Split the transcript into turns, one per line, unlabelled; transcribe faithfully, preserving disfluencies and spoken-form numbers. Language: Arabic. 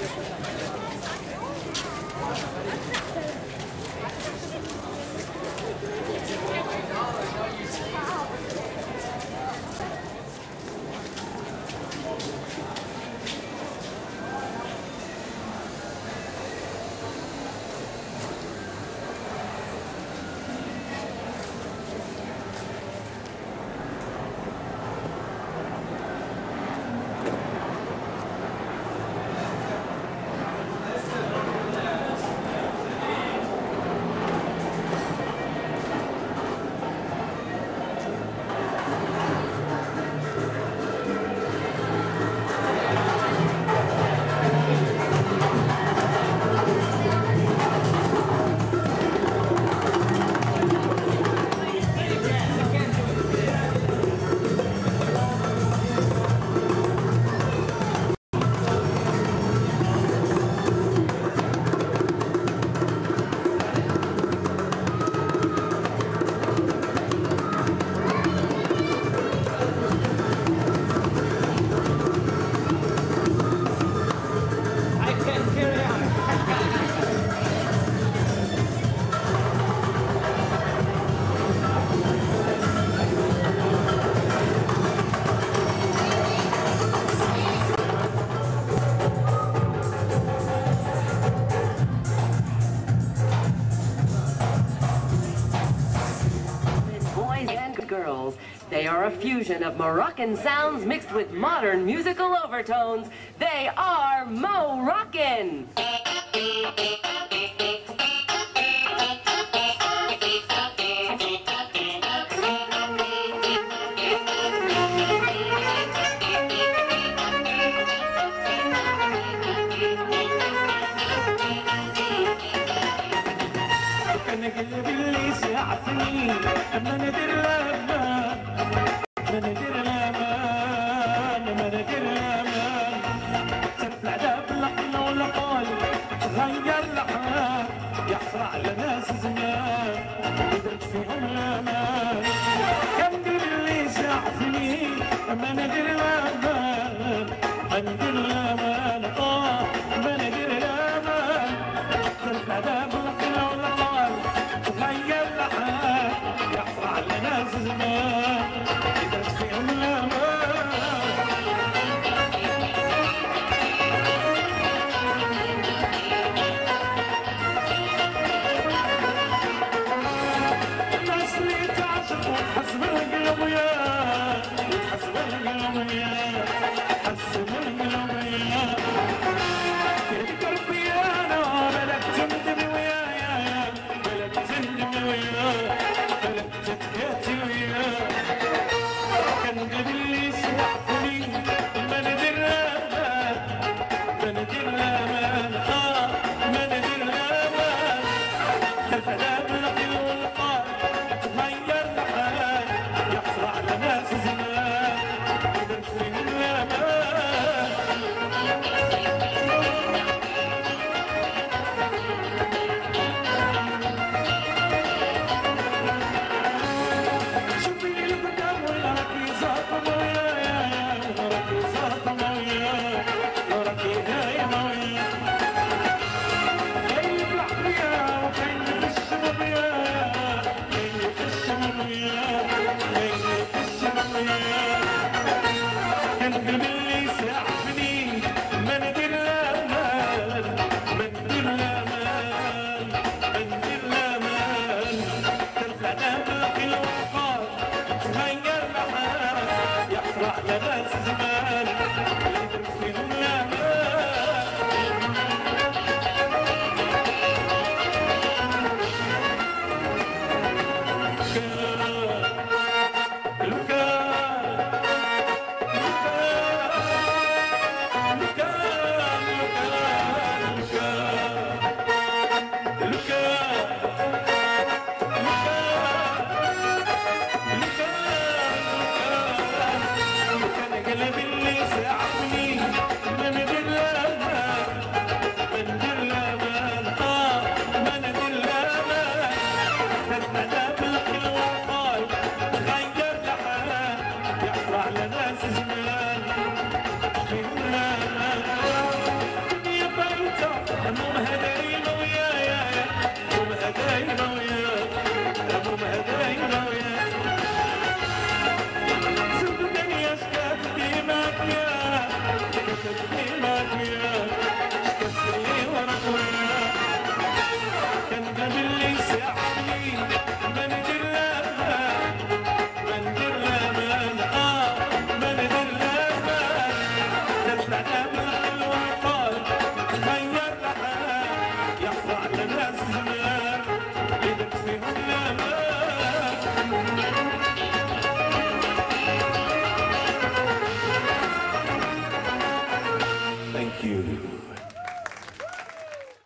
They are a fusion of Moroccan sounds mixed with modern musical overtones. They are Mo-Rockin'!
أنا قلبي اللي سيعفني أما ندير الأمان ما ندير الأمان ما ندير الأمان ترف العذاب لقنا ولا قال تغير الحال يحصل على ناس زمان ودرت فيهم الأمان كندير اللي سيعفني أما ندير الأمان ما ندير الأمان آه ما ندير الأمان ترف العذاب لقنا ولا قال تغير الحال يحصل على ناس زمان درت فيهم الأمان وياه كسري ورق وياه كان باب اللي يساعدني ما ندير لامان ما ندير لامان اه ما ندير لامان تطلع لامان الوطن غير الحال يحفظ على الزمان اللي فيهم لامان. Thank you.